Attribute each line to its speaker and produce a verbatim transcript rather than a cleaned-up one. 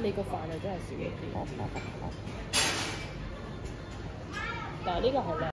Speaker 1: 你個飯就真係少咗啲。
Speaker 2: 好好好好。
Speaker 1: 但係呢個係靚。